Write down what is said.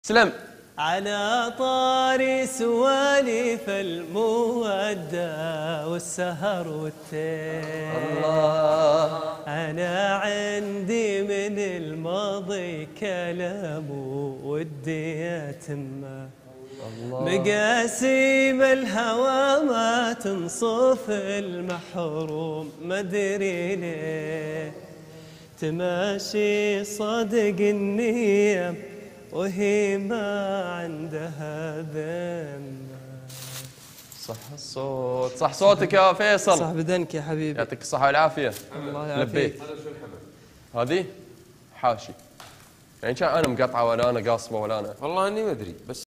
سلم. على طاري سواليف المودة والسهر والتين، الله أنا عندي من الماضي كلام ودي يتمه، مقاسيم الهوى ما تنصف المحروم مدري ليه، تماشي صدق النية وهي ما عندها ذمة. صح الصوت، صح صوتك يا فيصل، صح بدنك يا حبيبي، يعطيك الصحة والعافية. الله يعافيك. هذه حاشي يعني كان انا مقطعه ولا انا قاصبه ولا انا والله اني ما ادري بس